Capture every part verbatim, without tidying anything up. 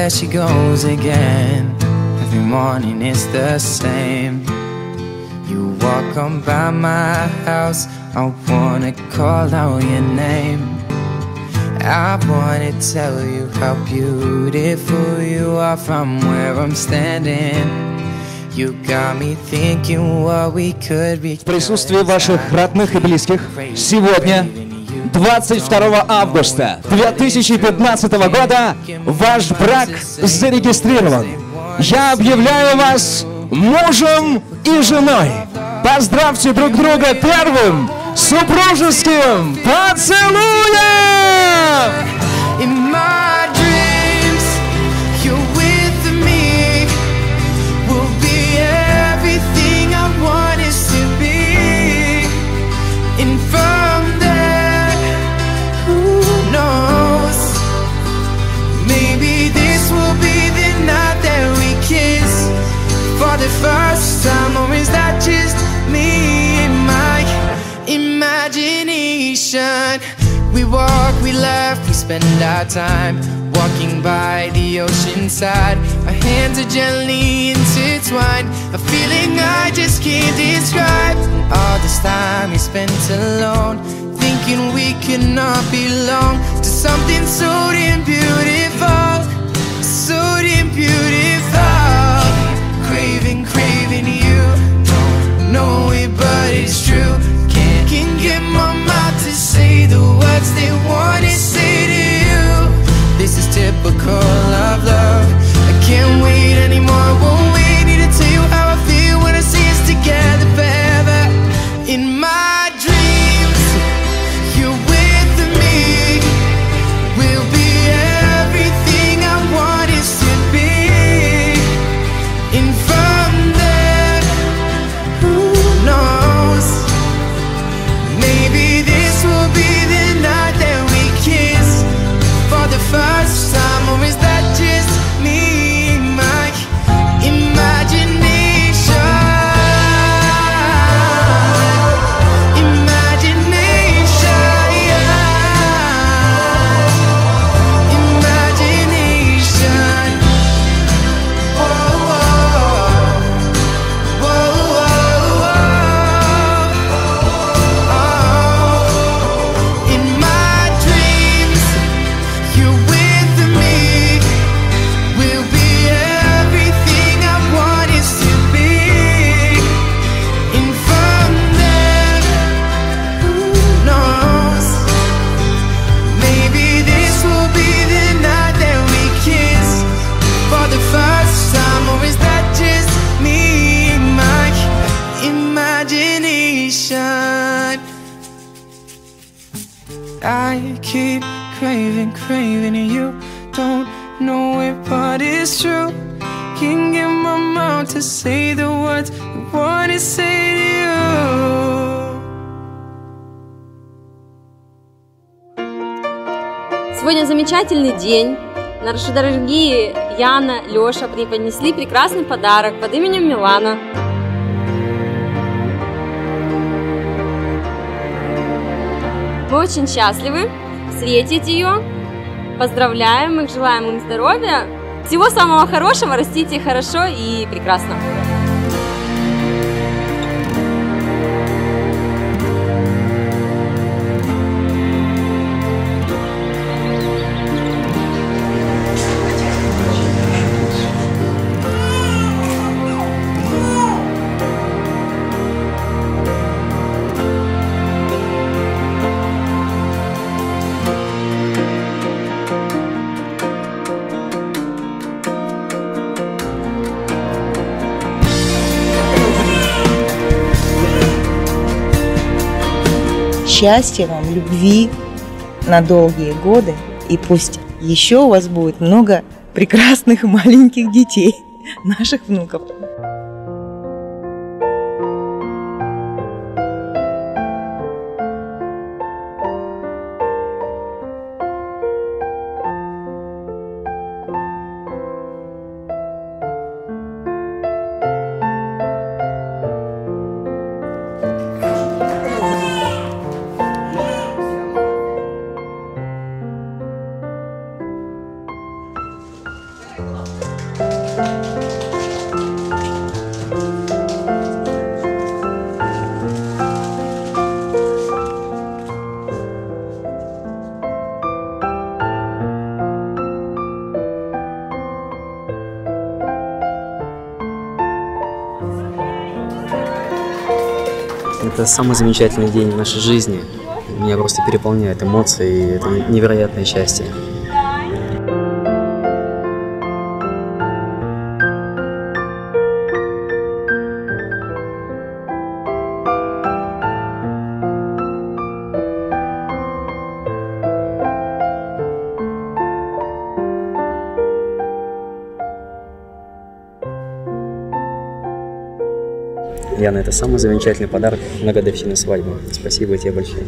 there she goes again. Every morning it's the same. You walk on by my house, I wanna call out your name. I wanna tell you how beautiful you are from where I'm standing. You got me thinking what we could be. В присутствии ваших родных и близких сегодня, двадцать второго августа две тысячи пятнадцатого года, ваш брак зарегистрирован. Я объявляю вас мужем и женой. Поздравьте друг друга первым супружеским поцелуем! The first time, or is that just me and my imagination? We walk, we laugh, we spend our time walking by the ocean side. Our hands are gently intertwined, a feeling I just can't describe. All this time we spent alone, thinking we cannot belong to something so damn beautiful, so damn beautiful. Craving, craving you. Don't know it, but it's true. Can't, can't get my mouth to say the words they want to say to you. This is typical of love. I can't wait anymore, won't wait. Need to tell you how I feel when I see us together forever. In my dreams, you're with me. We'll be everything I want us to be. And from there, who knows? Maybe this will be the night that we kiss for the first time. Or is that just me, my imagination? Imagination, imagination. Oh, oh. I keep craving, craving you. Don't know it, but it's true. Can't get my mouth to say the words I want to say to you. Сегодня замечательный день. Наши дорогие Яна, Леша преподнесли прекрасный подарок под именем Милана. Мы очень счастливы встретить ее. Поздравляем их, желаем им здоровья. Всего самого хорошего, растите хорошо и прекрасно. Счастья вам, любви на долгие годы, и пусть еще у вас будет много прекрасных маленьких детей, наших внуков. это самый замечательный день в нашей жизни. Меня просто переполняют эмоции, и это невероятное счастье. Яна, это самый замечательный подарок на годовщину свадьбы. Спасибо тебе большое.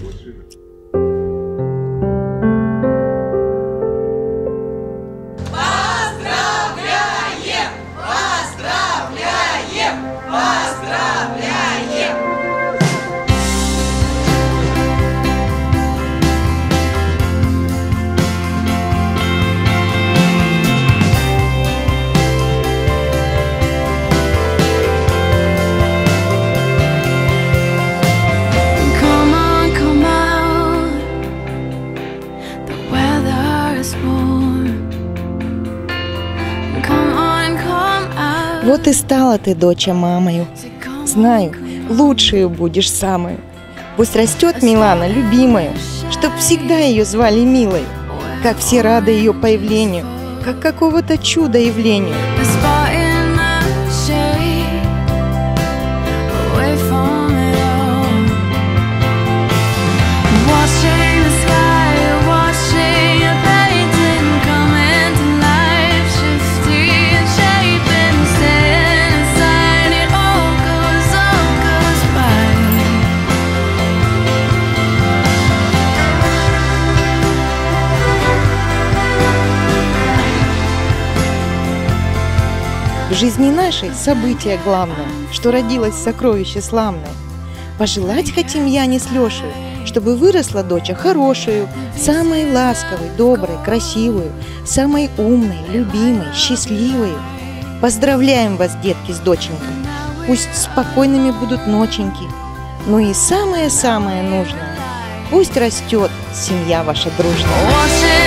Поздравляем! Поздравляем! Поздравляем! Вот и стала ты, доча, мамою. Знаю, лучшую будешь самую. Пусть растет Милана, любимая, чтоб всегда ее звали милой, как все рады ее появлению, как какого-то чуда явлению. В жизни нашей событие главное, что родилось сокровище славное. Пожелать хотим я не с Лешей, чтобы выросла доча хорошую, самой ласковой, доброй, красивую, самой умной, любимой, счастливой. Поздравляем вас, детки, с доченькой. Пусть спокойными будут ноченьки, но и самое-самое нужное. Пусть растет семья ваша дружная.